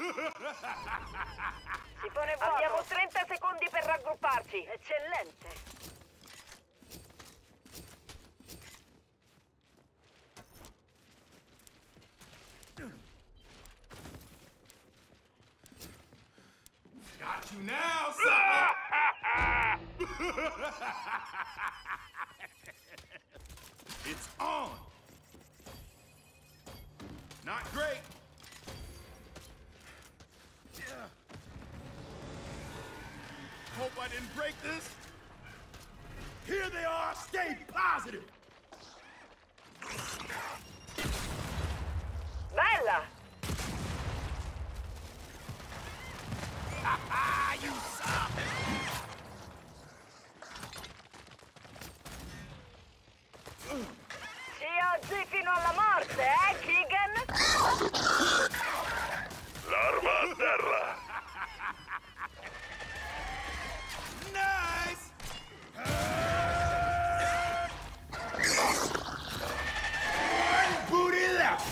Sifone vuoto. Abbiamo 30 secondi per raggrupparci. Eccellente. Got you now, sucker! It's on! Not great! Hope I didn't break this. Here they are, stay positive! Bella! You suck! Sì, oggi fino alla morte, Keegan? L'arma a terra! Nice! One booty left!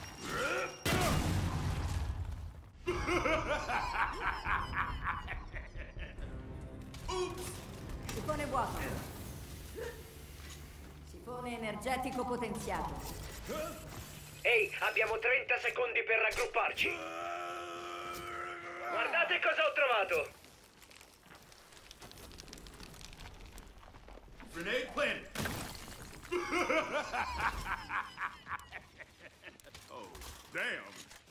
Oops! Sifone vuoto. Sifone energetico potenziato. Ehi, abbiamo 30 secondi per raggrupparci. Guardate cosa ho trovato. Grenade planted! Oh, damn!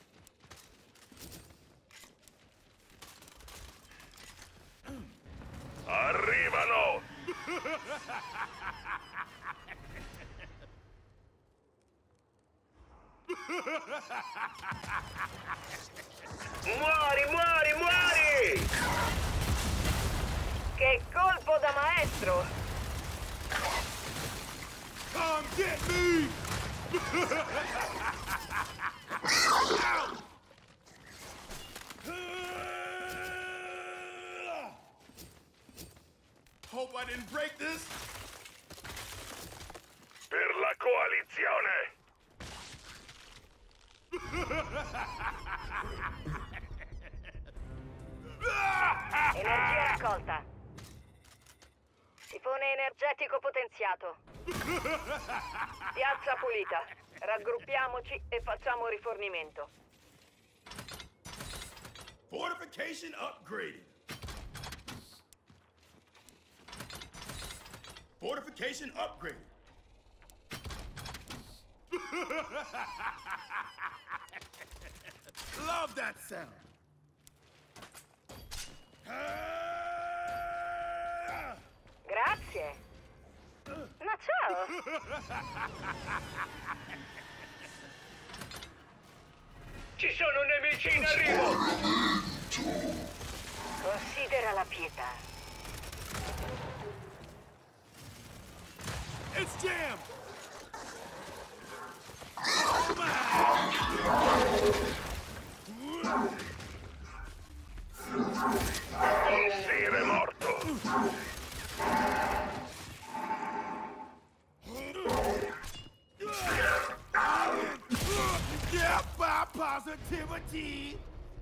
Arrivano! Muori, muori, muori! Che colpo da maestro! Come get me! Hope I didn't break this. Per la coalizione! Energia raccolta. Sifone energetico potenziato. Piazza pulita. Raggruppiamoci e facciamo rifornimento. Fortification upgraded. Fortification upgraded. Love that sound. Grazie. Ma ciao. Ci sono nemici in arrivo! Considera la pietà. It's jammed. Un sire morto! Yeah, by positivity.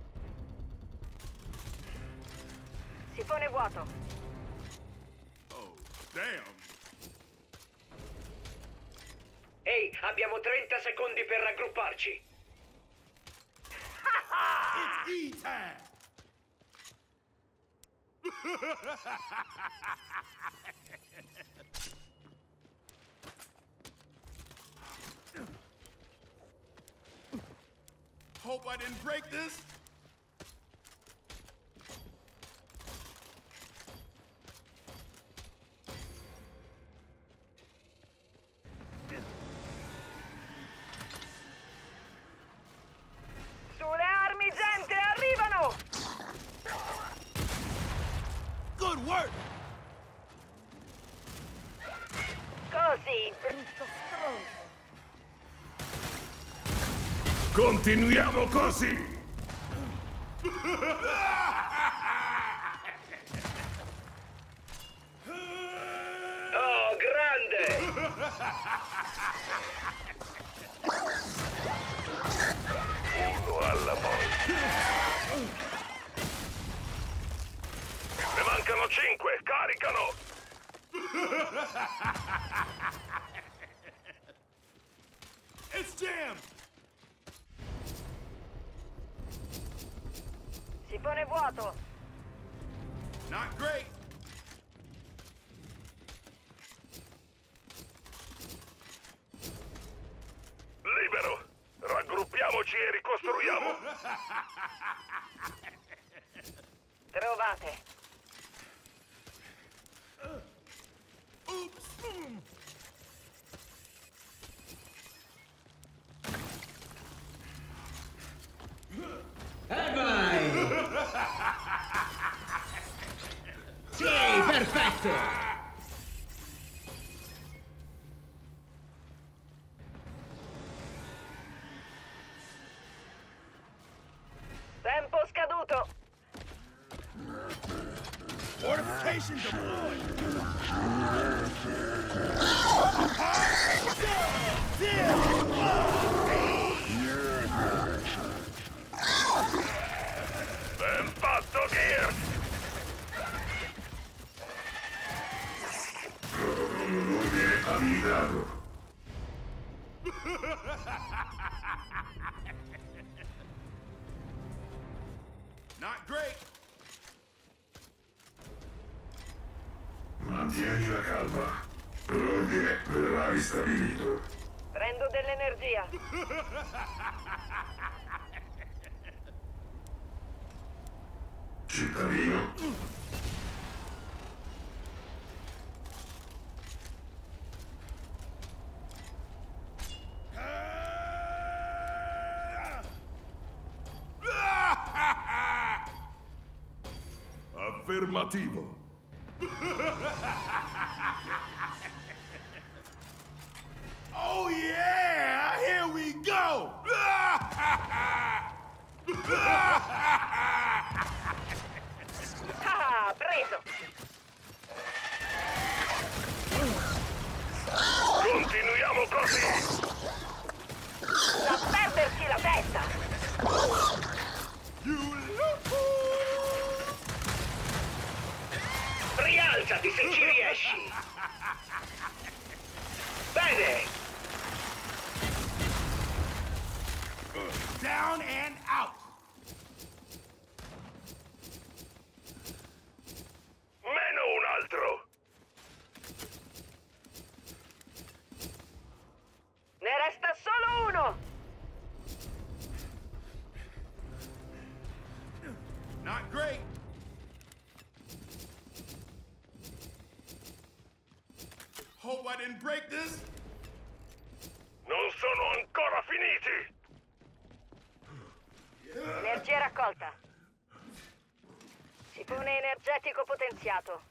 Sifone vuoto. Oh, damn. Ehi, abbiamo 30 secondi per raggrupparci. It's E-time. Hope I didn't break this. Sulle armi, gente, arrivano! Good work. Così, brutto stronzo. Continuiamo così! Oh, grande! Uno alla volta! Sipone vuoto. Not great. Libero! Raggruppiamoci e ricostruiamo! Trovate. Oops. E vai! Sì, perfetto! Tempo scaduto. Fortification deployed. Ben fatto, Gear! Not great. Mantieni la calma. L'ordine verrà ristabilito. Prendo dell'energia. Cittadino, affermativo. Oh yeah! Here we go! Ah, preso. Continuiamo così! Da perderci la testa. You Rialzati se ci riesci! Bene! down and out. Meno un altro! Ne resta solo uno. Not great. Hope I didn't break this. Non sono ancora finiti! Energia raccolta. Sipone energetico potenziato.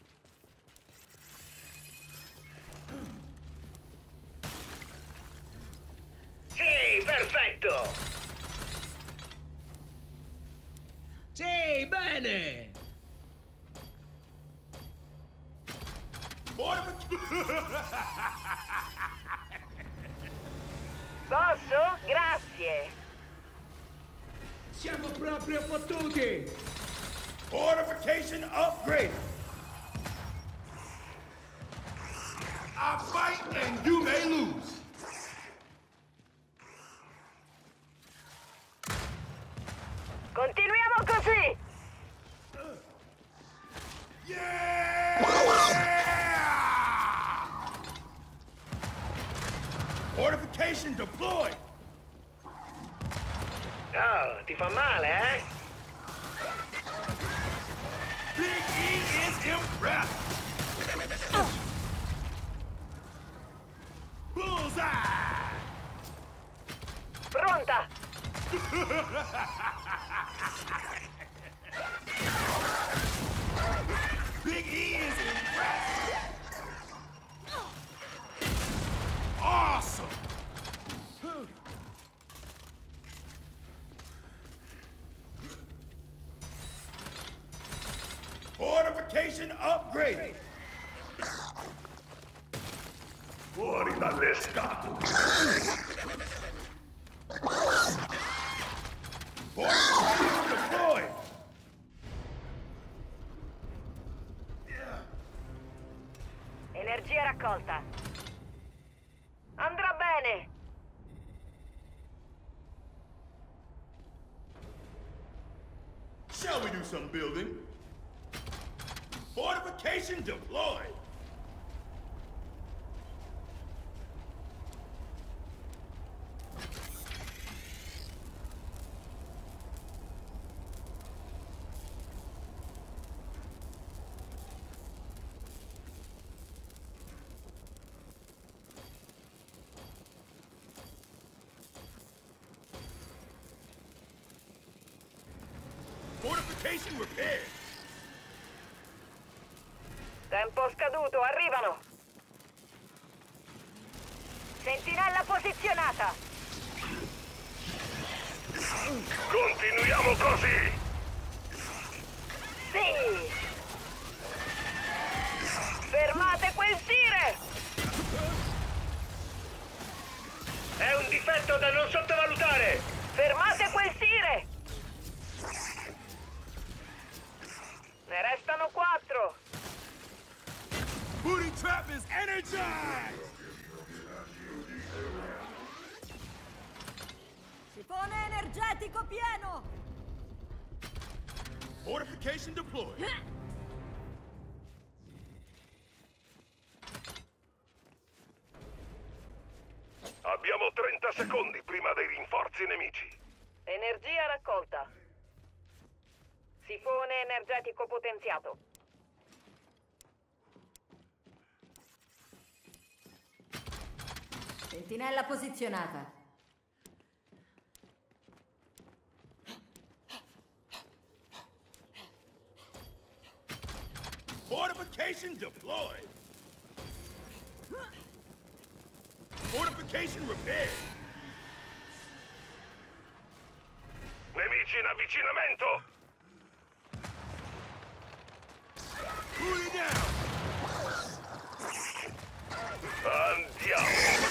Sì, perfetto! Sì, bene! Posso? Grazie. Siamo proprio fottuti! Fortification upgraded. I fight and you may lose. Continuiamo così. Yeah! Fortification deployed. Oh, ti fa male, eh? Big E is impressed. Bullseye. Pronta. Big E is impressed. Awesome. Fortification upgraded. Fuori dalle scatole! Fortification deployed. Energia raccolta. Andrà bene. Shall we do some building. Fortification deployed. Fortification repaired. Tempo scaduto, arrivano. Sentinella posizionata. Continuiamo così! Sì. Fermate quel tire. È un difetto da non sottovalutare! Fermate quel tire. Ne restano 4. Booty trap is energized. Sifone energetico pieno! Fortification deployed. Abbiamo 30 secondi prima dei rinforzi nemici. Energia raccolta. Sifone energetico potenziato. Sentinella posizionata. Fortification deployed. Fortification repaired. Nemici in avvicinamento! Booty down. Andiamo!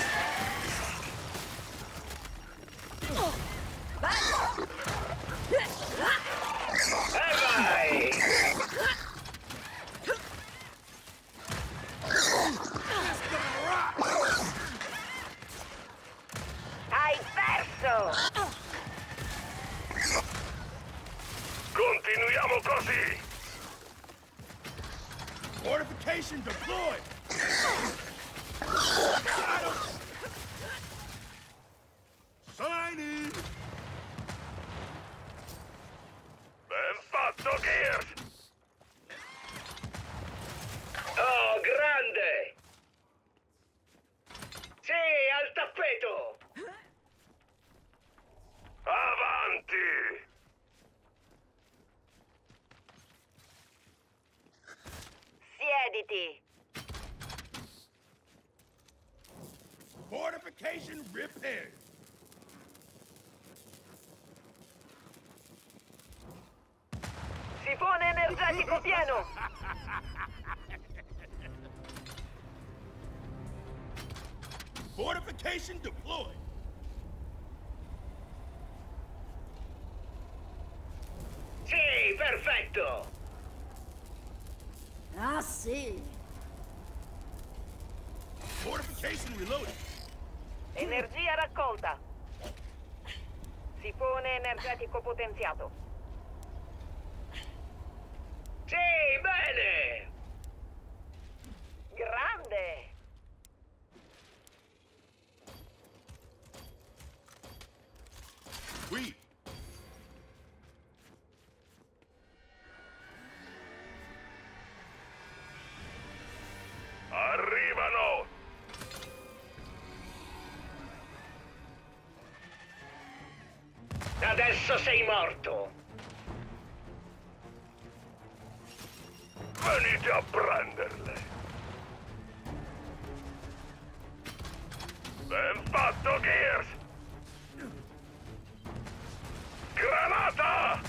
Vai! Hai perso! Continuiamo così! Fortification deployed. Signing. Ben fatto, Gears! Oh, grande! Sì, al tappeto! Avanti! Siediti. Fortification repaired. Sifone energetico pieno. Fortification deployed. Sì, perfetto! Ah sì! Fortification reloaded. Energia raccolta. Sifone energetico potenziato. Sì, bene! Grande. Sweet. Arrivano! Adesso sei morto! Venite a prenderle! Ben fatto, Gears! Granata!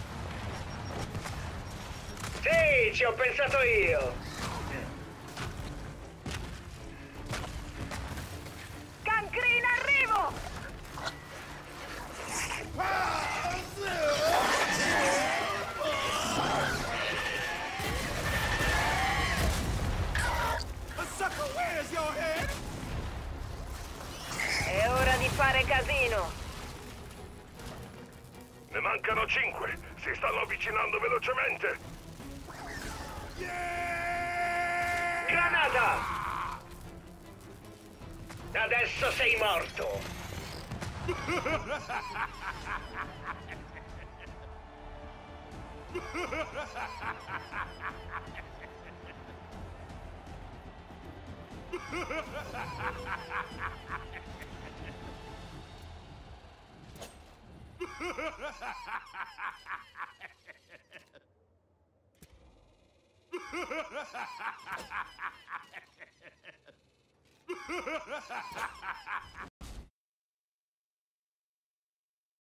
Sì, ci ho pensato io! Cancrina arrivo. A sucker wears your head. È ora di fare casino. Ne mancano 5. Si stanno avvicinando velocemente. Granata! Adesso sei morto!